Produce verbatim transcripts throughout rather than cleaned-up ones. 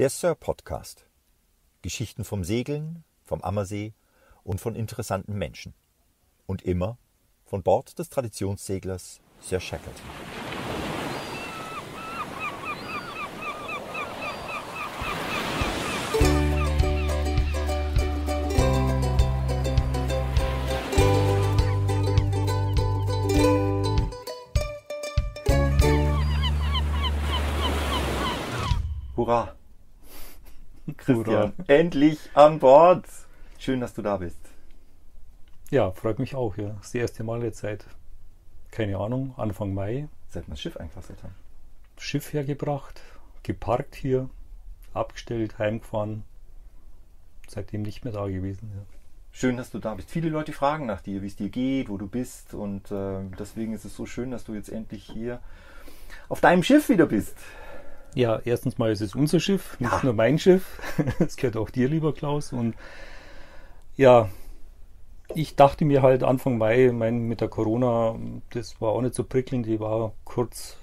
Der Sir-Podcast. Geschichten vom Segeln, vom Ammersee und von interessanten Menschen. Und immer von Bord des Traditionsseglers Sir Shackleton. Hurra! Christian, Hurra. endlich an Bord! Schön, dass du da bist. Ja, freut mich auch. Ja. Das erste Mal jetzt seit, keine Ahnung, Anfang Mai. Seit wir das Schiff eingefasst haben. Schiff hergebracht, geparkt hier, abgestellt, heimgefahren. Seitdem nicht mehr da gewesen. Ja. Schön, dass du da bist. Viele Leute fragen nach dir, wie es dir geht, wo du bist. Und äh, deswegen ist es so schön, dass du jetzt endlich hier auf deinem Schiff wieder bist. Ja, erstens mal ist es unser Schiff, nicht Ja. nur mein Schiff. Es gehört auch dir, lieber Klaus. Und ja, ich dachte mir halt Anfang Mai, mein, mit der Corona, das war auch nicht so prickelnd. Die war kurz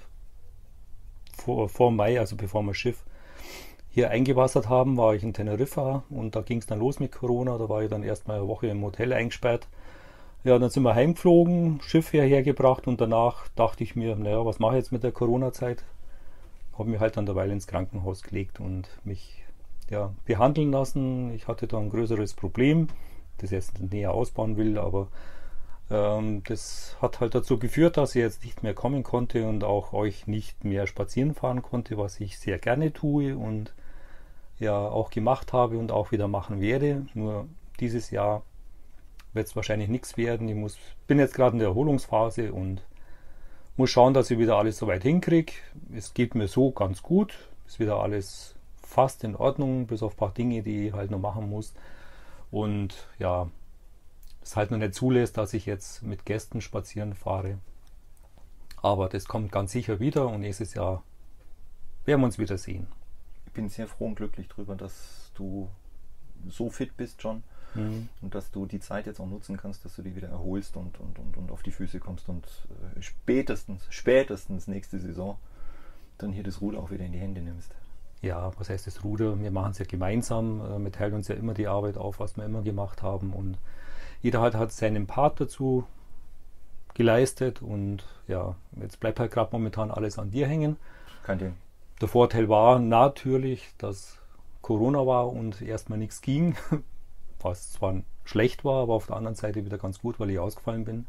vor, vor Mai, also bevor wir das Schiff hier eingewassert haben, war ich in Teneriffa und da ging es dann los mit Corona. Da war ich dann erstmal eine Woche im Hotel eingesperrt. Ja, dann sind wir heimgeflogen, Schiff hergebracht und danach dachte ich mir, naja, was mache ich jetzt mit der Corona-Zeit? Habe mich halt dann derweil ins Krankenhaus gelegt und mich ja, behandeln lassen. Ich hatte da ein größeres Problem, das ich jetzt näher ausbauen will, aber ähm, das hat halt dazu geführt, dass ich jetzt nicht mehr kommen konnte und auch euch nicht mehr spazieren fahren konnte, was ich sehr gerne tue und ja auch gemacht habe und auch wieder machen werde. Nur dieses Jahr wird es wahrscheinlich nichts werden. Ich muss, bin jetzt gerade in der Erholungsphase und muss schauen, dass ich wieder alles soweit hinkriege. Es geht mir so ganz gut. Ist wieder alles fast in Ordnung, bis auf ein paar Dinge, die ich halt noch machen muss. Und ja, es halt noch nicht zulässt, dass ich jetzt mit Gästen spazieren fahre. Aber das kommt ganz sicher wieder und nächstes Jahr werden wir uns wieder sehen. Ich bin sehr froh und glücklich darüber, dass du so fit bist, John. Mhm. Und dass du die Zeit jetzt auch nutzen kannst, dass du dich wieder erholst und, und, und, und auf die Füße kommst und äh, spätestens, spätestens nächste Saison dann hier das Ruder auch wieder in die Hände nimmst. Ja, was heißt das Ruder? Wir machen es ja gemeinsam. äh, Wir teilen uns ja immer die Arbeit auf, was wir immer gemacht haben. Und jeder hat, hat seinen Part dazu geleistet. Und ja, jetzt bleibt halt gerade momentan alles an dir hängen. Kein Ding. Der Vorteil war natürlich, dass Corona war und erstmal nichts ging. Was zwar schlecht war, aber auf der anderen Seite wieder ganz gut, weil ich ausgefallen bin.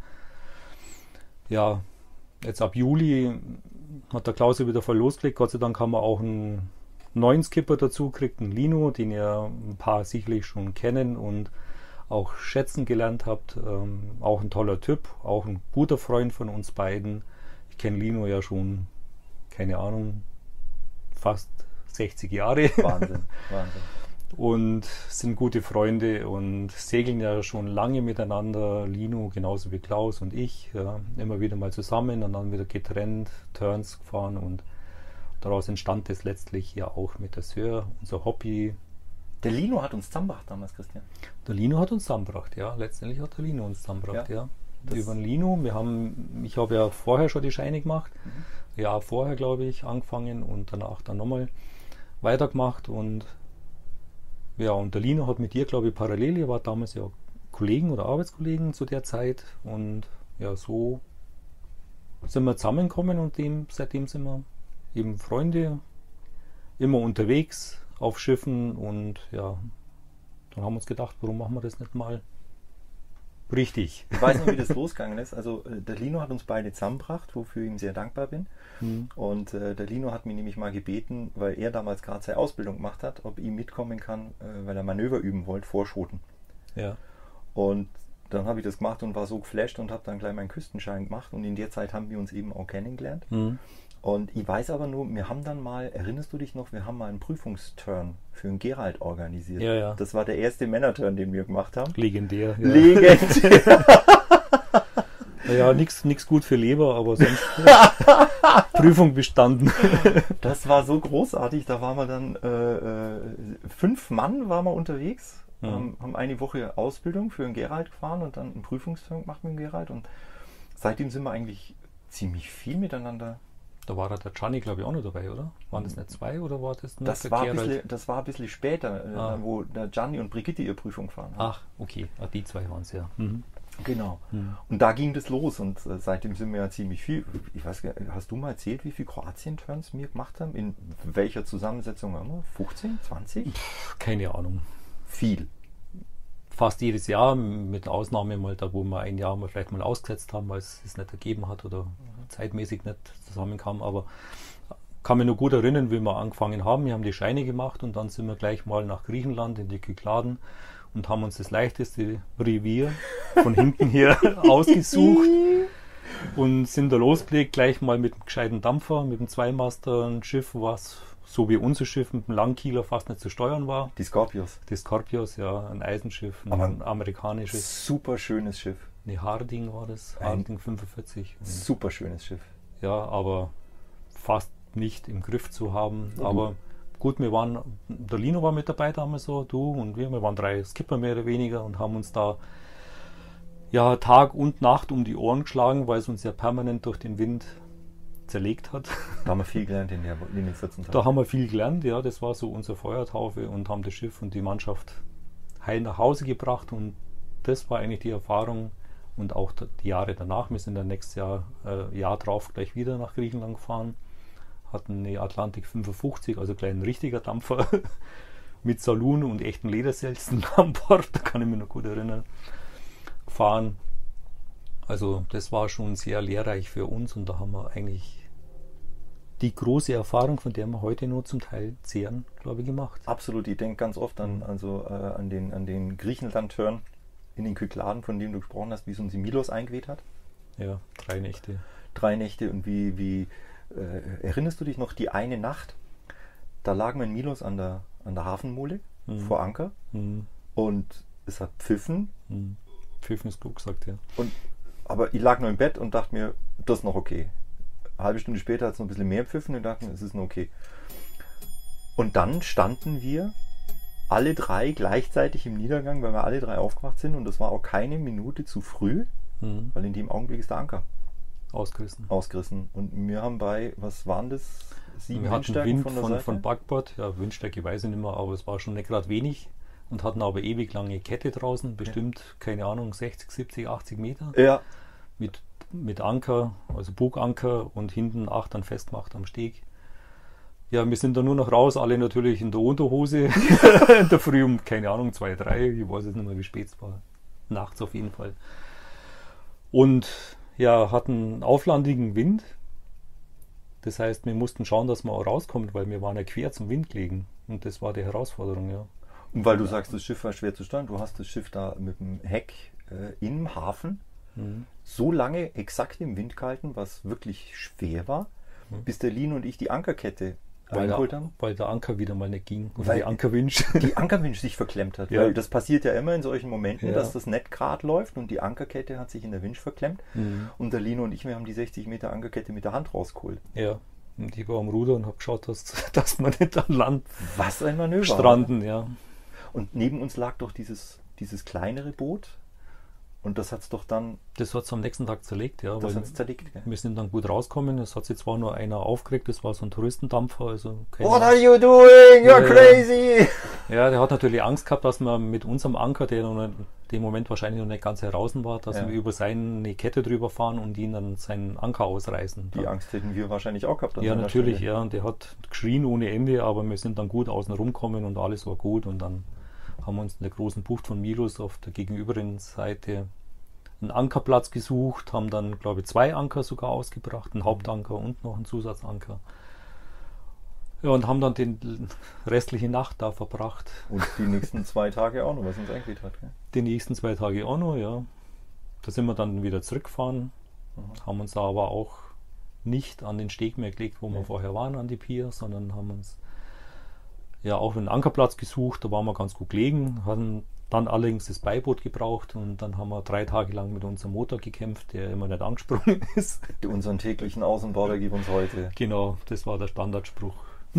Ja, jetzt ab Juli hat der Klaus ja wieder voll losgelegt. Gott sei Dank haben wir auch einen neuen Skipper dazu gekriegt, einen Lino, den ihr ein paar sicherlich schon kennen und auch schätzen gelernt habt. Ähm, auch ein toller Typ, auch ein guter Freund von uns beiden. Ich kenne Lino ja schon, keine Ahnung, fast sechzig Jahre. Wahnsinn, Wahnsinn. Und sind gute Freunde und segeln ja schon lange miteinander. Lino genauso wie Klaus und ich. Ja, immer wieder mal zusammen und dann wieder getrennt, Turns gefahren und daraus entstand es letztlich ja auch mit der Sir, unser Hobby. Der Lino hat uns zusammengebracht damals, Christian. Der Lino hat uns zusammengebracht, ja. Letztendlich hat der Lino uns zusammengebracht, ja. Das- Über den Lino. Wir haben, ich habe ja vorher schon die Scheine gemacht. Mhm. Ja, vorher glaube ich angefangen und danach dann nochmal weitergemacht und ja, und der Lino hat mit dir, glaube ich, parallel, ihr wart damals ja Kollegen oder Arbeitskollegen zu der Zeit und ja, so sind wir zusammengekommen und dem, seitdem sind wir eben Freunde, immer unterwegs auf Schiffen und ja, dann haben wir uns gedacht, warum machen wir das nicht mal richtig? Ich weiß nicht, wie das losgegangen ist. Also äh, der Lino hat uns beide zusammengebracht, wofür ich ihm sehr dankbar bin. Hm. Und äh, der Lino hat mich nämlich mal gebeten, weil er damals gerade seine Ausbildung gemacht hat, ob ich mitkommen kann, äh, weil er Manöver üben wollte vor Schoten. Ja, Und dann habe ich das gemacht und war so geflasht und habe dann gleich meinen Küstenschein gemacht. Und in der Zeit haben wir uns eben auch kennengelernt. hm. Und ich weiß aber nur, wir haben dann mal, erinnerst du dich noch, wir haben mal einen Prüfungsturn für einen Gerald organisiert. Ja, ja. Das war der erste Männerturn, den wir gemacht haben. Legendär. Ja. Legendär. Naja, nichts gut für Leber, aber sonst Prüfung bestanden. Das war so großartig, da waren wir dann äh, äh, fünf Mann waren wir unterwegs, Mhm. ähm, haben eine Woche Ausbildung für einen Gerald gefahren und dann einen Prüfungsturn gemacht mit dem Gerald und seitdem sind wir eigentlich ziemlich viel miteinander Da war der Gianni, glaube ich, auch noch dabei, oder? Waren das nicht zwei oder war das nur Das der war, ein Gerald? bisschen, das war ein bisschen später, äh, Ah. wo der Gianni und Brigitte ihre Prüfung gefahren haben. Ach, okay. Ah, die zwei waren es, ja. Mhm. Genau. Mhm. Und da ging das los und äh, seitdem sind wir ja ziemlich viel. Ich weiß gar nicht, hast du mal erzählt, wie viele Kroatien-Turns wir gemacht haben? In welcher Zusammensetzung haben wir? fünfzehn, zwanzig? Keine Ahnung. Viel. Fast jedes Jahr, mit Ausnahme mal da, wo wir ein Jahr mal vielleicht mal ausgesetzt haben, weil es es nicht ergeben hat oder zeitmäßig nicht zusammenkam. Aber kann mich noch gut erinnern, wie wir angefangen haben. Wir haben die Scheine gemacht und dann sind wir gleich mal nach Griechenland in die Kykladen und haben uns das leichteste Revier von hinten her ausgesucht und sind da losgelegt, gleich mal mit einem gescheiten Dampfer, mit einem Zweimaster, ein Schiff, was so wie unser Schiff mit dem Langkieler fast nicht zu steuern war. Die Scorpios. Die Scorpios, ja, ein Eisenschiff, ein Aber amerikanisches. Super schönes Schiff. Ne, Harding war das, Ein- Harding fünfundvierzig. Super schönes Schiff. Ja, aber fast nicht im Griff zu haben. Mhm. Aber gut, wir waren, der Lino war mit dabei damals so, du und wir, wir waren drei Skipper mehr oder weniger und haben uns da ja Tag und Nacht um die Ohren geschlagen, weil es uns ja permanent durch den Wind zerlegt hat. Da haben wir viel gelernt in, der, in den vierzehn Tagen. Da haben wir viel gelernt, ja, das war so unsere Feuertaufe und haben das Schiff und die Mannschaft heil nach Hause gebracht und das war eigentlich die Erfahrung und auch die Jahre danach. Wir sind dann nächstes Jahr, äh, Jahr drauf gleich wieder nach Griechenland gefahren, hatten eine Atlantik fünfundfünfzig, also gleich ein richtiger Dampfer mit Saloon und echten Lederselzen an Bord, da kann ich mich noch gut erinnern, gefahren. Also das war schon sehr lehrreich für uns und da haben wir eigentlich die große Erfahrung, von der wir heute nur zum Teil zehren, glaube ich, gemacht. Absolut, ich denke ganz oft an, also, äh, an den, an den Griechenland-Turn in den Kykladen, von dem du gesprochen hast, wie es uns in Milos eingeweht hat. Ja, drei Nächte. Drei Nächte und wie, wie äh, erinnerst du dich noch die eine Nacht? Da lagen wir in Milos an der, an der Hafenmole Mhm. vor Anker Hm, und es hat pfiffen. hm. Pfiffen ist klug gesagt, ja. Und, aber ich lag nur im Bett und dachte mir, das ist noch okay. Eine halbe Stunde später hat es noch ein bisschen mehr pfiffen und dachte mir, es ist noch okay. Und dann standen wir alle drei gleichzeitig im Niedergang, weil wir alle drei aufgewacht sind und das war auch keine Minute zu früh, Hm. weil in dem Augenblick ist der Anker Ausgerissen. ausgerissen. Und wir haben bei, was waren das? Sieben Wir hatten Windstärken Wind von von, der Seite? von Backbord, ja, Windstärke weiß ich nicht mehr, aber es war schon nicht gerade wenig und hatten aber ewig lange Kette draußen, bestimmt, keine Ahnung, sechzig, siebzig, achtzig Meter Ja, mit, mit Anker, also Buganker und hinten Achtern festgemacht am Steg. Ja, wir sind dann nur noch raus, alle natürlich in der Unterhose, in der Früh um, keine Ahnung, zwei, drei, ich weiß jetzt nicht mehr, wie spät es war, nachts auf jeden Fall. Und ja, hatten auflandigen Wind. Das heißt, wir mussten schauen, dass wir auch rauskommen, weil wir waren ja quer zum Wind gelegen. Und das war die Herausforderung, ja. und weil du sagst, das Schiff war schwer zu steuern, du hast das Schiff da mit dem Heck äh, im Hafen Mhm. so lange exakt im Wind gehalten, was wirklich schwer war, Mhm. bis der Lino und ich die Ankerkette Weil eingeholt der, haben. weil der Anker wieder mal nicht ging. Oder Weil- die Ankerwinch. Die Ankerwinch sich verklemmt hat. Ja. Weil das passiert ja immer in solchen Momenten, Ja. dass das Net gerade läuft und die Ankerkette hat sich in der Winch verklemmt. Mhm. Und der Lino und ich, wir haben die sechzig Meter Ankerkette mit der Hand rausgeholt. Ja, und ich war am Ruder und habe geschaut, dass, dass wir nicht an Land Was ein Manöver. stranden, ja. Und neben uns lag doch dieses, dieses kleinere Boot. Und das hat es doch dann, Das hat es am nächsten Tag zerlegt, ja. das weil hat es zerlegt. Gell? wir sind dann gut rausgekommen. Es hat sich zwar nur einer aufgeregt, das war so ein Touristendampfer, also keine What are you doing? You're Ja. crazy! Ja, der hat natürlich Angst gehabt, dass wir mit unserem Anker, der noch in dem Moment wahrscheinlich noch nicht ganz heraus war, dass Ja. wir über seine Kette drüber fahren und ihn dann seinen Anker ausreißen. Die Angst hätten wir wahrscheinlich auch gehabt. an Ja, seiner natürlich, Stelle. ja. Und der hat geschrien ohne Ende, aber wir sind dann gut außen rumgekommen und alles war gut. Und dann haben wir uns in der großen Bucht von Milos auf der gegenüberen Seite einen Ankerplatz gesucht, haben dann, glaube ich, zwei Anker sogar ausgebracht, einen Hauptanker und noch einen Zusatzanker. Ja, und haben dann die restliche Nacht da verbracht. Und die nächsten zwei Tage auch noch, was uns eingeweht hat. Gell? Die nächsten zwei Tage auch noch, ja. Da sind wir dann wieder zurückgefahren, Mhm. haben uns da aber auch nicht an den Steg mehr gelegt, wo wir Nee. vorher waren, an die Pier, sondern haben uns ja auch einen Ankerplatz gesucht, da waren wir ganz gut gelegen, hatten dann allerdings das Beiboot gebraucht und dann haben wir drei Tage lang mit unserem Motor gekämpft, der immer nicht angesprungen ist. Unseren täglichen Außenborder gib uns heute. Genau, das war der Standardspruch.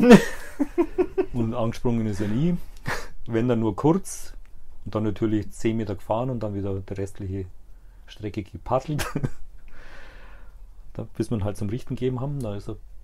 Und angesprungen ist er nie, wenn dann nur kurz und dann natürlich zehn Meter gefahren und dann wieder die restliche Strecke gepaddelt. Da, bis wir ihn halt zum Richten gegeben haben, da ist er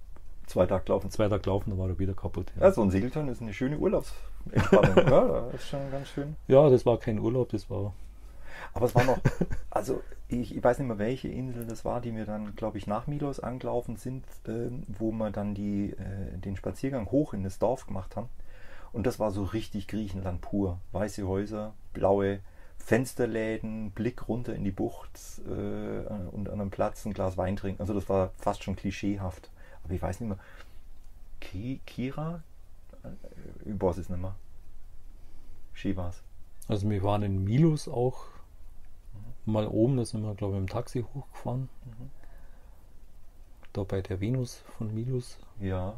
Zwei Tage laufen. Zwei Tage laufen, dann war er wieder kaputt. Ja, so ein Segeltörn ist eine schöne Urlaubsentspannung. Ja, das ist schon ganz schön. Ja, das war kein Urlaub, das war... Aber es war noch, also ich, ich weiß nicht mehr, welche Insel das war, die wir dann, glaube ich, nach Milos angelaufen sind, äh, wo wir dann die, äh, den Spaziergang hoch in das Dorf gemacht haben. Und das war so richtig Griechenland pur. Weiße Häuser, blaue Fensterläden, Blick runter in die Bucht äh, und an einem Platz ein Glas Wein trinken. Also das war fast schon klischeehaft. Aber ich weiß nicht mehr. Ki, Kira? Ich weiß es nicht mehr. Schön war's. Also wir waren in Milos auch mhm. mal oben, da sind wir, glaube ich, im Taxi hochgefahren. Mhm. Da bei der Venus von Milos. Ja.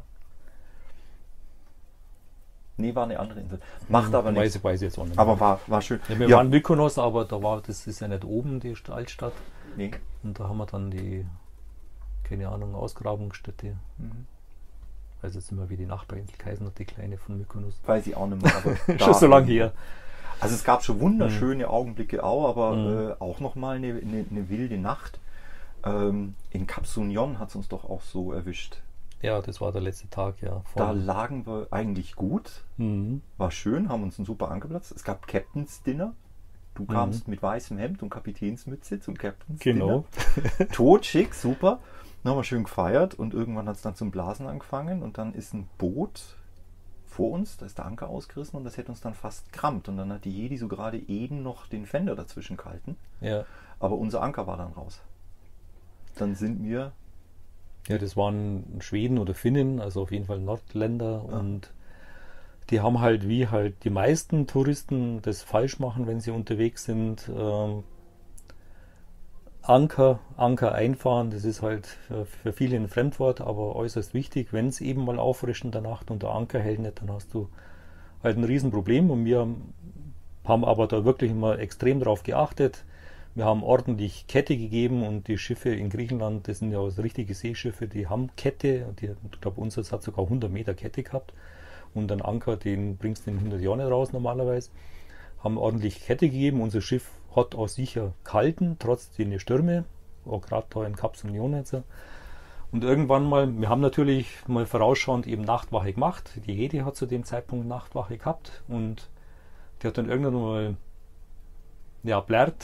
Nee, war eine andere Insel. Macht aber nichts. Weiß, weiß ich jetzt auch nicht mehr. Aber war, war schön. Ja, wir ja. waren Mykonos, aber da war, das ist ja nicht oben, die Altstadt. Nee. Und da haben wir dann die, keine Ahnung, Ausgrabungsstätte. Mhm. Ich weiß jetzt immer, wie die Nachbarinsel geheißen hat, die kleine von Mykonos. Weiß ich auch nicht mehr. Aber schon so lange her. Also es gab schon wunderschöne mhm. Augenblicke auch, aber mhm. äh, auch nochmal eine, eine, eine wilde Nacht. Ähm, in Cap Sunion hat es uns doch auch so erwischt. Ja, das war der letzte Tag, ja. Da lagen wir eigentlich gut, mhm. war schön, haben uns einen super Ankerplatz. Es gab Captain's Dinner. Du kamst mhm. mit weißem Hemd und Kapitänsmütze zum Captain's genau. Dinner. Tot, schick, super. Dann haben wir schön gefeiert und irgendwann hat es dann zum Blasen angefangen und dann ist ein Boot vor uns, da ist der Anker ausgerissen und das hätte uns dann fast gerammt. Und dann hat die Jedi so gerade eben noch den Fender dazwischen gehalten. Ja. Aber unser Anker war dann raus. Dann sind wir... Ja, das waren Schweden oder Finnen, also auf jeden Fall Nordländer. Ja. Und die haben halt, wie halt die meisten Touristen das falsch machen, wenn sie unterwegs sind, ähm, Anker, Anker einfahren, das ist halt für, für viele ein Fremdwort, aber äußerst wichtig. Wenn es eben mal auffrischt in der Nacht und der Anker hält nicht, dann hast du halt ein Riesenproblem. Und wir haben aber da wirklich immer extrem drauf geachtet. Wir haben ordentlich Kette gegeben und die Schiffe in Griechenland, das sind ja also richtige Seeschiffe, die haben Kette. Die, ich glaube, unseres hat sogar hundert Meter Kette gehabt. Und einen Anker, den bringst du in hundert Jahren nicht raus normalerweise. Haben ordentlich Kette gegeben. Unser Schiff hat auch sicher gehalten, trotz den Stürme, auch gerade da in Cap Sunion jetzt. Und irgendwann mal, wir haben natürlich mal vorausschauend eben Nachtwache gemacht. Die Jedi hat zu dem Zeitpunkt Nachtwache gehabt und die hat dann irgendwann mal ja, blärt,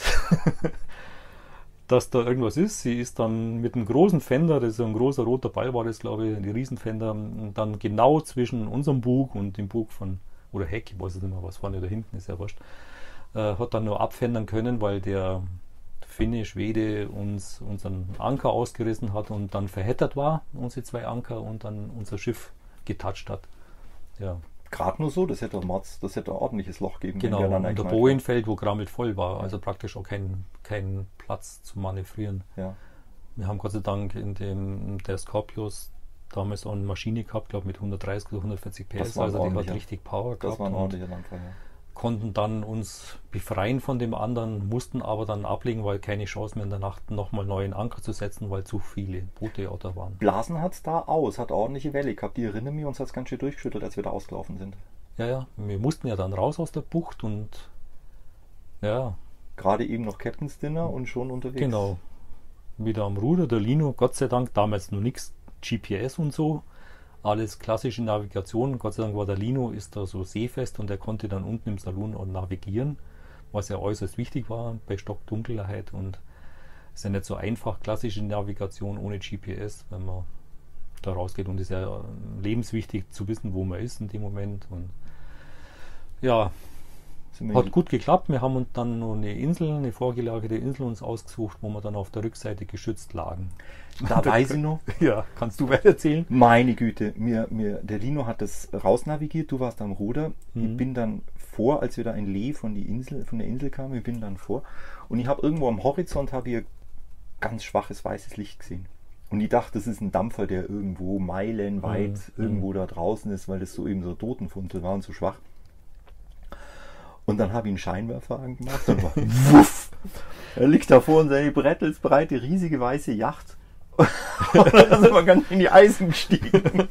dass da irgendwas ist. Sie ist dann mit einem großen Fender, das ist ein großer roter Ball war das, glaube ich, die Riesenfender, dann genau zwischen unserem Bug und dem Bug von, oder Heck, ich weiß nicht mehr, was vorne oder hinten ist, ja wurscht, äh, hat dann nur abfendern können, weil der Finne, Schwede uns unseren Anker ausgerissen hat und dann verheddert war, unsere zwei Anker, und dann unser Schiff getatscht hat. Ja. Gerade nur so, das hätte Mords, das hätte ein ordentliches Loch geben können. Genau, und der Bojenfeld, wo grammelt voll war, also praktisch auch kein, kein Platz zu manövrieren. Ja. Wir haben Gott sei Dank in dem der Scorpius damals auch eine Maschine gehabt, glaube mit hundertdreißig oder hundertvierzig P S, also die hat richtig Power gehabt. Das war ein ordentlicher Landfall, ja. Konnten dann uns befreien von dem anderen, mussten aber dann ablegen, weil keine Chance mehr in der Nacht nochmal neuen Anker zu setzen, weil zu viele Boote auch da waren. Blasen hat es da aus, hat ordentliche Welle gehabt. Die erinnern mich, uns hat es ganz schön durchgeschüttelt, als wir da ausgelaufen sind. Ja, ja, wir mussten ja dann raus aus der Bucht und ja. Gerade eben noch Captain's Dinner und schon unterwegs. Genau. Wieder am Ruder, der Lino, Gott sei Dank, damals noch nichts G P S und so. Alles klassische Navigation. Gott sei Dank war der Lino, ist da so seefest und er konnte dann unten im Salon auch navigieren, was ja äußerst wichtig war bei Stockdunkelheit, und es ist ja nicht so einfach, klassische Navigation ohne G P S, wenn man da rausgeht, und es ist ja lebenswichtig zu wissen, wo man ist in dem Moment. Und ja, hat gut geklappt. Wir haben uns dann noch eine Insel, eine vorgelagerte Insel uns ausgesucht, wo wir dann auf der Rückseite geschützt lagen. Da weiß ich noch. Ja, kannst du weiter erzählen? Meine Güte, mir, mir, der Lino hat das rausnavigiert, du warst am Ruder. Mhm. Ich bin dann vor, als wir da in Lee von, die Insel, von der Insel kamen, ich bin dann vor. Und ich habe irgendwo am Horizont habe ich ganz schwaches weißes Licht gesehen. Und ich dachte, das ist ein Dampfer, der irgendwo meilenweit mhm. irgendwo da draußen ist, weil das so eben so Totenfunzel war und so schwach. Und dann habe ich einen Scheinwerfer angemacht und war wuff! Er liegt da vor und seine brettelsbreite, riesige weiße Yacht. Und dann sind wir ganz in die Eisen gestiegen.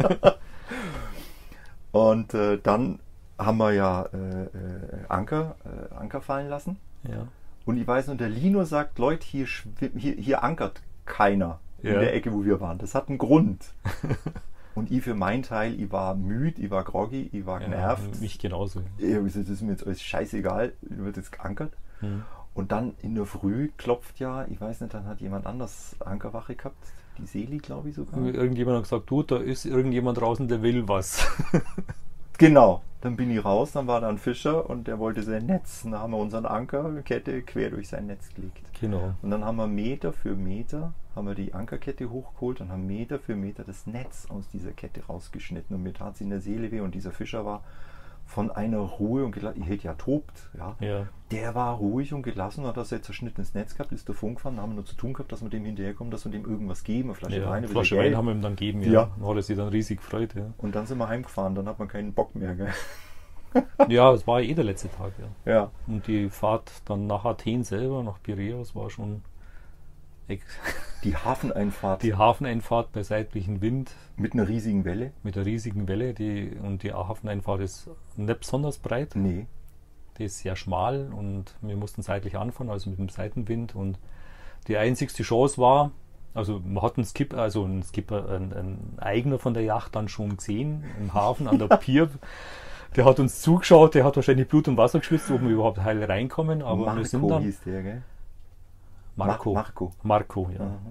Und äh, dann haben wir ja äh, äh, Anker, äh, Anker fallen lassen. Ja. Und ich weiß nur, der Lino sagt, Leute, hier, hier, hier ankert keiner ja. in der Ecke, wo wir waren. Das hat einen Grund. Und ich für meinen Teil, ich war müde, ich war groggy, ich war genervt. Ja, mich genauso. Ja, das ist mir jetzt alles scheißegal, wird jetzt geankert. Mhm. Und dann in der Früh klopft ja, ich weiß nicht, dann hat jemand anders Ankerwache gehabt, die Seli, glaube ich sogar. Irgendjemand hat gesagt, du, da ist irgendjemand draußen, der will was. Genau, dann bin ich raus, dann war da ein Fischer und der wollte sein Netz. Dann haben wir unseren Ankerkette quer durch sein Netz gelegt. Genau. Und dann haben wir Meter für Meter, haben wir die Ankerkette hochgeholt und haben Meter für Meter das Netz aus dieser Kette rausgeschnitten. Und mir tat es in der Seele weh und dieser Fischer war von einer Ruhe und gelassen, ich hätte ja tobt, ja. Ja. Der war ruhig und gelassen, hat das jetzt zerschnittenes Netz gehabt, ist davon gefahren, haben wir nur zu tun gehabt, dass wir dem hinterherkommen, dass wir dem irgendwas geben, eine Flasche Ja, Wein, eine Flasche Wein haben wir ihm dann gegeben, ja. Ja. Dann hat er sich dann riesig gefreut, ja. Und dann sind wir heimgefahren, dann hat man keinen Bock mehr, gell? Ja, es war eh der letzte Tag, ja. Ja. Und die Fahrt dann nach Athen selber, nach Piräus, war schon ex Die Hafeneinfahrt die Hafeneinfahrt bei seitlichem Wind mit einer riesigen Welle. mit der riesigen Welle. Die, und die Hafeneinfahrt ist nicht besonders breit. Nee. Die ist sehr schmal und wir mussten seitlich anfahren, also mit dem Seitenwind. Und die einzigste Chance war, also man hat einen Skipper, also einen Skipper, ein, ein Eigener von der Yacht dann schon gesehen im Hafen an der Pier. Der hat uns zugeschaut, der hat wahrscheinlich Blut und Wasser geschwitzt, ob wir überhaupt heil reinkommen. Aber Marco wir sind dann. hieß der, gell? Marco. Ma- Marco. Marco, ja. Aha.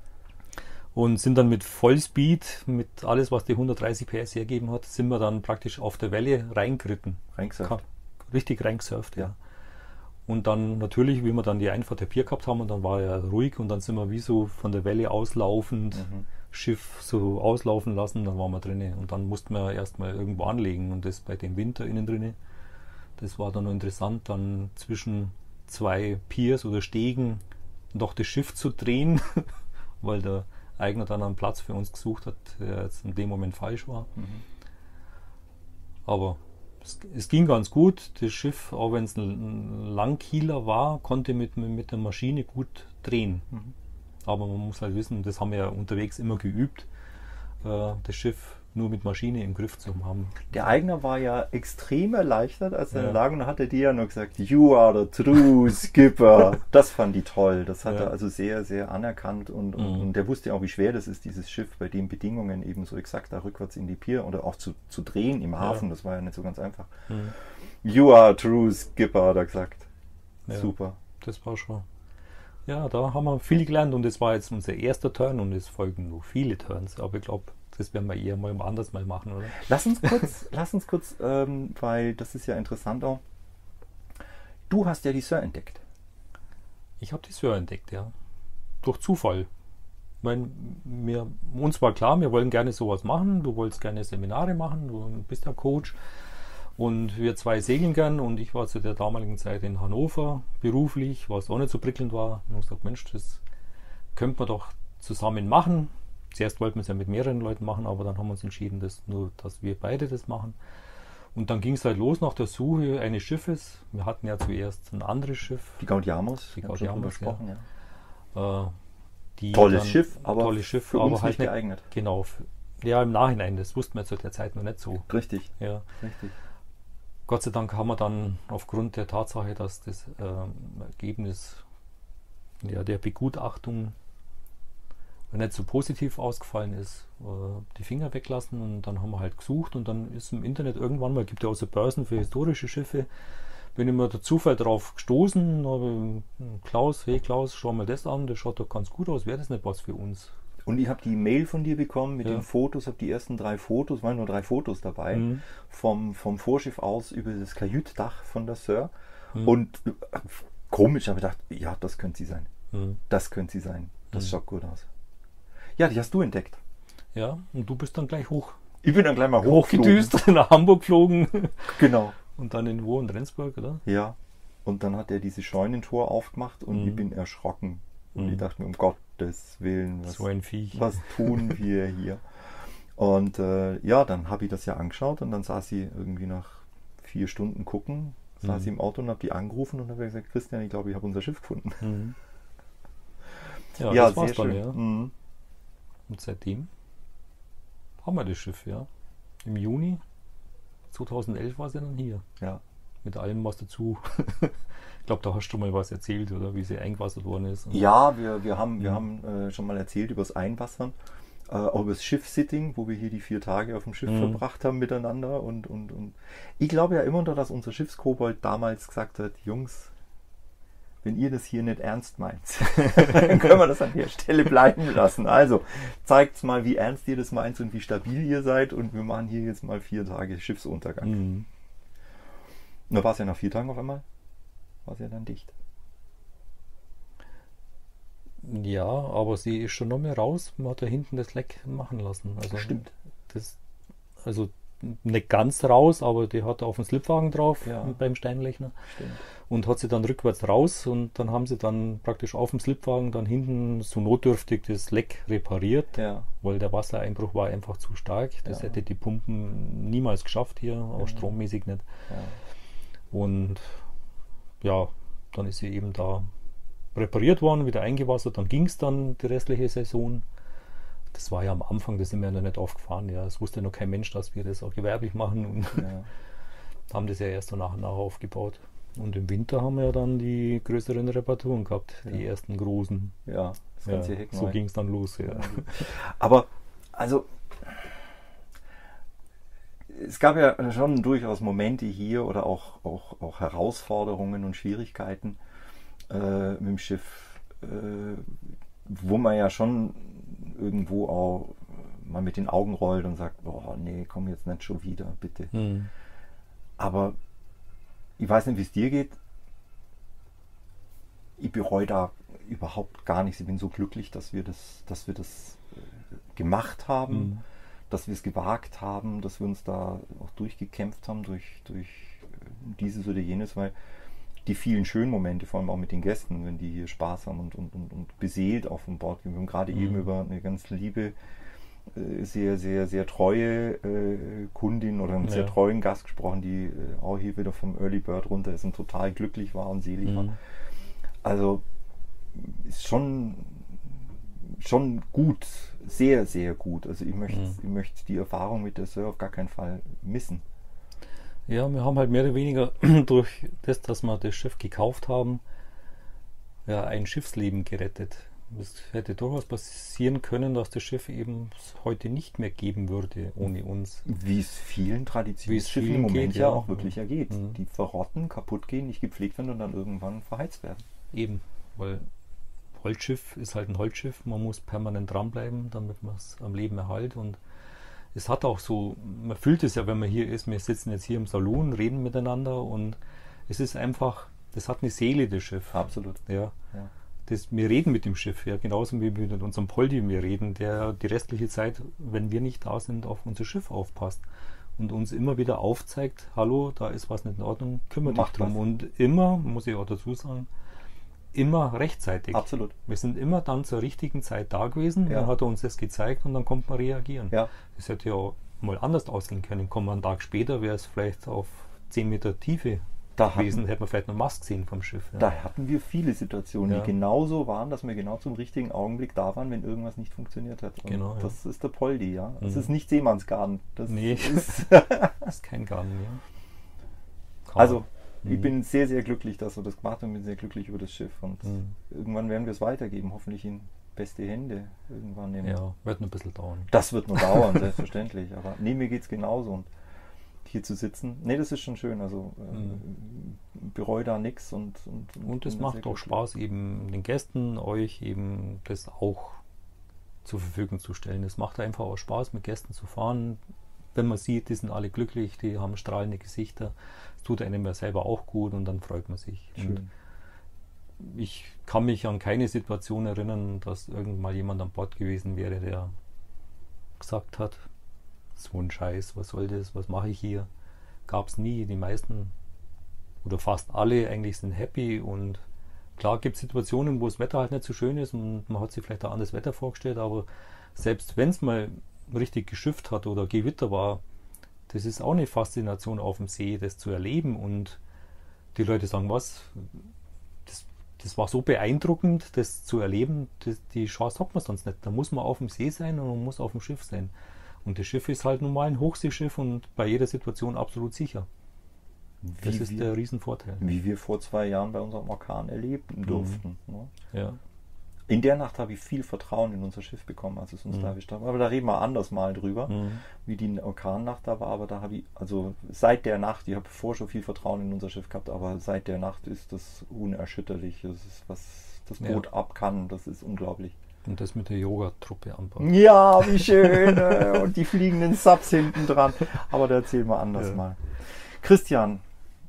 Und sind dann mit Vollspeed, mit alles, was die hundertdreißig P S hergeben hat, sind wir dann praktisch auf der Welle reingeritten. Reingesurft. Ka- Richtig reingesurft, ja. Ja. Und dann natürlich, wie wir dann die Einfahrt der Pier gehabt haben, und dann war er ruhig und dann sind wir wie so von der Welle auslaufend, Mhm. Schiff so auslaufen lassen, dann waren wir drinnen. Und dann mussten wir erstmal irgendwo anlegen und das bei dem Winter innen drinnen. Das war dann noch interessant, dann zwischen zwei Piers oder Stegen noch das Schiff zu drehen, weil der Eigner dann einen Platz für uns gesucht hat, der jetzt in dem Moment falsch war. Mhm. Aber es, es ging ganz gut. Das Schiff, auch wenn es ein Langkieler war, konnte mit, mit der Maschine gut drehen. Mhm. Aber man muss halt wissen, das haben wir ja unterwegs immer geübt, äh, das Schiff nur mit Maschine im Griff zu haben. Der Eigner war ja extrem erleichtert, als er Ja. in der Lage, und dann hat er dir ja nur gesagt, you are the true skipper. Das fand die toll. Das hat Ja. er also sehr, sehr anerkannt und, und, Mhm. und der wusste auch, wie schwer das ist, dieses Schiff bei den Bedingungen eben so exakt da rückwärts in die Pier oder auch zu, zu drehen im Hafen. Ja. Das war ja nicht so ganz einfach. Mhm. You are true skipper, hat er gesagt. Ja. Super. Das war schon. Ja, da haben wir viel gelernt und das war jetzt unser erster Turn und es folgen noch viele Turns. Aber ich glaube, das werden wir eher mal anders mal machen, oder? Lass uns kurz, lass uns kurz, ähm, weil das ist ja interessant auch. Du hast ja die Sir entdeckt. Ich habe die Sir entdeckt, ja. Durch Zufall. Ich meine, mir, uns war klar, wir wollen gerne sowas machen. Du wolltest gerne Seminare machen, du bist ja Coach. Und wir zwei segeln gern und ich war zu der damaligen Zeit in Hannover beruflich, was auch nicht so prickelnd war. Und ich gesagt, Mensch, das könnte man doch zusammen machen. Zuerst wollten wir es ja mit mehreren Leuten machen, aber dann haben wir uns entschieden, dass nur, dass wir beide das machen. Und dann ging es halt los nach der Suche eines Schiffes. Wir hatten ja zuerst ein anderes Schiff. Die Gaudiamos. Die wir haben schon drüber Gaudiamos, gesprochen, ja. Äh, die Tolles dann- Schiff, aber tolles Schiff, für aber uns halt nicht geeignet. Genau. f- Ja, im Nachhinein, das wussten wir zu der Zeit noch nicht so. Richtig, Ja. richtig. Gott sei Dank haben wir dann aufgrund der Tatsache, dass das ähm, Ergebnis ja, der Begutachtung nicht so positiv ausgefallen ist, äh, die Finger weglassen und dann haben wir halt gesucht und dann ist im Internet irgendwann mal, gibt ja auch so Börsen für historische Schiffe, bin ich mir der Zufall drauf gestoßen, habe Klaus, hey Klaus, schau mal das an, das schaut doch ganz gut aus, wäre das nicht was für uns? Und ich habe die Mail von dir bekommen mit Ja. den Fotos, habe die ersten drei Fotos, waren nur drei Fotos dabei, Mhm. vom, vom Vorschiff aus über das Kajütdach von der Sir. Mhm. Und äh, komisch, aber ich gedacht, ja, das könnte sie sein. Mhm. Das könnte sie sein. Das Mhm. schaut gut aus. Ja, die hast du entdeckt. Ja, und du bist dann gleich hoch, Ich bin dann gleich mal hochgeflogen. hochgedüst, nach Hamburg geflogen Genau. und dann in wo? In Rendsburg, oder? Ja. Und dann hat er diese Scheunentor aufgemacht und Mhm. ich bin erschrocken. Und Mhm. ich dachte mir, um Gottes Willen, was, So ein Viech. was tun wir hier? Und äh, ja, dann habe ich das ja angeschaut und dann saß sie irgendwie nach vier Stunden gucken, saß Mhm. sie im Auto und habe die angerufen und habe gesagt, Christian, ich glaube, ich habe unser Schiff gefunden. Mhm. Ja, Ja, das war's sehr dann, schön. ja. Mhm. Und seitdem haben wir das Schiff, ja. Im Juni zweitausendelf war sie dann hier. Ja. Mit allem, was dazu. Ich glaube, da hast du mal was erzählt, oder wie sie eingewassert worden ist. Und Ja, wir, wir haben, wir Mhm. haben äh, schon mal erzählt über das Einwassern. äh, auch über das Schiff-Sitting, wo wir hier die vier Tage auf dem Schiff Mhm. verbracht haben miteinander. Und, und, und ich glaube ja immer noch, dass unser Schiffskobold damals gesagt hat, Jungs, wenn ihr das hier nicht ernst meint, dann können wir das an der Stelle bleiben lassen. Also, zeigt's mal, wie ernst ihr das meint und wie stabil ihr seid und wir machen hier jetzt mal vier Tage Schiffsuntergang. Mhm. Und da war es ja nach vier Tagen auf einmal, war es ja dann dicht. Ja, aber sie ist schon noch mehr raus. Man hat da hinten das Leck machen lassen. Also Stimmt. Das, also nicht ganz raus, aber die hat auf dem Slipwagen drauf Ja. beim Steinlechner Stimmt. und hat sie dann rückwärts raus und dann haben sie dann praktisch auf dem Slipwagen dann hinten so notdürftig das Leck repariert, Ja. weil der Wassereinbruch war einfach zu stark. Das Ja. hätte die Pumpen niemals geschafft hier, auch Ja. strommäßig nicht. Ja. Und ja, dann ist sie eben da repariert worden, wieder eingewassert, dann ging es dann die restliche Saison. Das war ja am Anfang, das sind wir ja noch nicht aufgefahren. Ja. Es wusste noch kein Mensch, dass wir das auch gewerblich machen und Ja. haben das ja erst so nach und nach aufgebaut. Und im Winter haben wir ja dann die größeren Reparaturen gehabt, die Ja. ersten großen. Ja, das Ja, ganze Heck so neu. ging es dann los. Ja. Aber, also, es gab ja schon durchaus Momente hier oder auch, auch, auch Herausforderungen und Schwierigkeiten äh, mit dem Schiff, äh, wo man ja schon irgendwo auch mal mit den Augen rollt und sagt, oh nee, komm jetzt nicht schon wieder, bitte. Hm. Aber ich weiß nicht, wie es dir geht. Ich bereue da überhaupt gar nichts. Ich bin so glücklich, dass wir das, dass wir das äh, gemacht haben, Hm. dass wir es gewagt haben, dass wir uns da auch durchgekämpft haben durch, durch äh, dieses oder jenes, weil die vielen schönen Momente, vor allem auch mit den Gästen, wenn die hier Spaß haben und, und, und, und beseelt auf dem Bord gehen. Wir haben gerade Mhm. eben über eine ganz liebe, äh, sehr, sehr, sehr treue äh, Kundin oder einen Ja. sehr treuen Gast gesprochen, die äh, auch hier wieder vom Early Bird runter ist und total glücklich war und selig war. Hm. Also ist schon, schon gut, sehr, sehr gut. Also ich möchte, Mhm. ich möchte die Erfahrung mit der Sir auf gar keinen Fall missen. Ja, wir haben halt mehr oder weniger durch das, dass wir das Schiff gekauft haben, ja, ein Schiffsleben gerettet. Es hätte durchaus passieren können, dass das Schiff eben heute nicht mehr geben würde ohne uns. Wie es vielen Wie es Traditionsschiffen vielen im Moment geht, ja ja. auch wirklich ergeht. Mhm. Die verrotten, kaputt gehen, nicht gepflegt werden und dann irgendwann verheizt werden. Eben, weil Holzschiff ist halt ein Holzschiff, man muss permanent dranbleiben, damit man es am Leben erhält. Und es hat auch so, man fühlt es ja, wenn man hier ist, wir sitzen jetzt hier im Salon, reden miteinander und es ist einfach, das hat eine Seele, das Schiff. Absolut. Ja. Ja. Das, wir reden mit dem Schiff, ja, genauso wie mit unserem Poldi wir reden, der die restliche Zeit, wenn wir nicht da sind, auf unser Schiff aufpasst und uns immer wieder aufzeigt, hallo, da ist was nicht in Ordnung, kümmere dich Macht drum. was. Und immer, muss ich auch dazu sagen, immer rechtzeitig. Absolut. Wir sind immer dann zur richtigen Zeit da gewesen, Ja. dann hat er uns das gezeigt und dann kommt man reagieren. Ja. Das hätte ja auch mal anders ausgehen können. Kommen wir einen Tag später, wäre es vielleicht auf zehn Meter Tiefe Da gewesen, hatten, hätte man vielleicht noch Mast gesehen vom Schiff. Ja. da hatten wir viele Situationen, Ja. die genauso waren, dass wir genau zum richtigen Augenblick da waren, wenn irgendwas nicht funktioniert hat. Und Genau, ja. das ist der Poldi, ja. Das Mhm. ist nicht Seemannsgarten. Das Nee. ist Das ist kein Garten mehr. Kann Also, man. ich Mhm. bin sehr, sehr glücklich, dass wir das gemacht haben. Bin sehr glücklich über das Schiff. Und Mhm. irgendwann werden wir es weitergeben. Hoffentlich in beste Hände. Irgendwann im Ja, wird noch ein bisschen dauern. Das wird noch dauern, selbstverständlich. Aber nee, mir geht es genauso. Und hier zu sitzen, nee, das ist schon schön. Also, äh, bereue da nichts. Und, und, Und es bin da macht sehr auch glücklich. Spaß, eben den Gästen, euch eben das auch zur Verfügung zu stellen. Es macht einfach auch Spaß, mit Gästen zu fahren. Wenn man sieht, die sind alle glücklich, die haben strahlende Gesichter. Es tut einem ja selber auch gut und dann freut man sich. Und Schön. ich kann mich an keine Situation erinnern, dass irgendwann mal jemand an Bord gewesen wäre, der gesagt hat, so ein Scheiß, was soll das, was mache ich hier? Gab es nie. Die meisten oder fast alle eigentlich sind happy und klar gibt es Situationen, wo das Wetter halt nicht so schön ist und man hat sich vielleicht ein anderes Wetter vorgestellt, aber selbst wenn es mal richtig geschifft hat oder Gewitter war, das ist auch eine Faszination auf dem See, das zu erleben und die Leute sagen, was, das, das war so beeindruckend, das zu erleben, das, die Chance hat man sonst nicht. Da muss man auf dem See sein und man muss auf dem Schiff sein. Und das Schiff ist halt nun mal ein Hochseeschiff und bei jeder Situation absolut sicher. Das Wie ist wir, der Riesenvorteil. wie wir vor zwei Jahren bei unserem Orkan erleben durften. Ne? Ja. In der Nacht habe ich viel Vertrauen in unser Schiff bekommen, als es uns Mhm. da erwischt hat. Aber da reden wir anders mal drüber, Mhm. wie die Orkannacht da war. Aber da habe ich, also seit der Nacht, ich habe vorher schon viel Vertrauen in unser Schiff gehabt, aber seit der Nacht ist das unerschütterlich. Das ist, was das Boot Ja. ab kann, das ist unglaublich. Und das mit der Yoga-Truppe an Bord. Ja, wie schön. äh, Und die fliegenden Subs hinten dran. Aber da erzählen wir anders Ja. mal. Christian,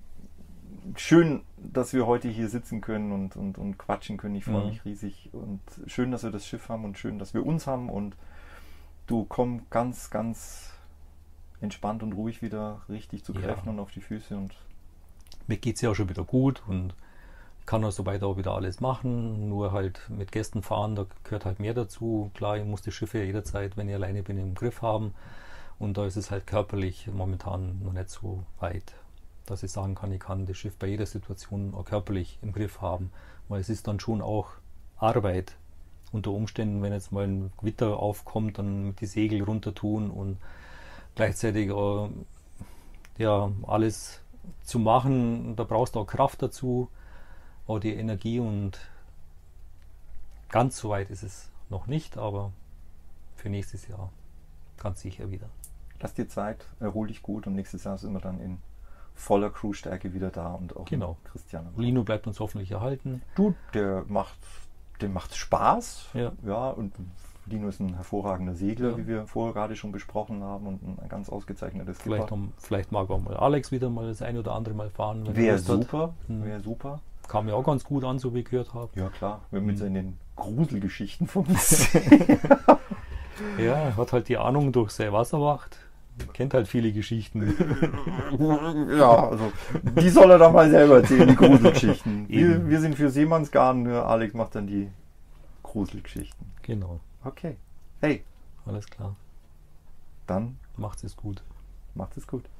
schön, dass wir heute hier sitzen können und, und, und quatschen können. Ich freue Mhm. mich riesig. Und schön, dass wir das Schiff haben und schön, dass wir uns haben. Und du komm ganz, ganz entspannt und ruhig wieder richtig zu Ja. Kräften und auf die Füße. Und Mir geht es ja auch schon wieder gut und ich kann auch soweit auch wieder alles machen. Nur halt mit Gästen fahren, da gehört halt mehr dazu. Klar, ich muss die Schiffe ja jederzeit, wenn ich alleine bin, im Griff haben. Und da ist es halt körperlich momentan noch nicht so weit, dass ich sagen kann, ich kann das Schiff bei jeder Situation auch körperlich im Griff haben. Weil es ist dann schon auch Arbeit. Unter Umständen, wenn jetzt mal ein Gewitter aufkommt, dann die Segel runter tun und gleichzeitig äh, ja, alles zu machen. Da brauchst du auch Kraft dazu, auch die Energie, und ganz so weit ist es noch nicht, aber für nächstes Jahr ganz sicher wieder. lass dir Zeit, erhol dich gut und nächstes Jahr sind wir dann in voller Crewstärke wieder da und auch Genau. mit Christian. Lino bleibt uns hoffentlich erhalten. Du, der macht, dem macht Spaß. Ja. Ja, und Lino ist ein hervorragender Segler, Ja. wie wir vorher gerade schon besprochen haben, und ein ganz ausgezeichnetes Vielleicht, Skipper. noch, vielleicht mag auch mal Alex wieder mal das ein oder andere Mal fahren. wenn er Wäre Lust hat. super, Mhm. wäre super. Kam mir auch ganz gut an, so wie ich gehört habe. Ja klar, wir mit Mhm. seinen Gruselgeschichten vom See. Ja, er hat halt die Ahnung durch seine Wasserwacht. Kennt halt viele Geschichten. Ja, also die soll er doch mal selber erzählen, die Gruselgeschichten. Wir, Eben. wir sind für Seemannsgarn, nur Alex macht dann die Gruselgeschichten. Genau, Okay. Hey, alles klar. dann Macht's es gut. macht es gut.